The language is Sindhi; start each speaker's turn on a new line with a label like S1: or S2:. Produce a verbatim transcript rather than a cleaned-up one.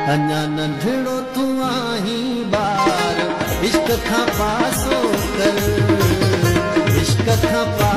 S1: अञा नंढड़ो तूं आहीं ॿार इश्क खां पासो कर इश्क खां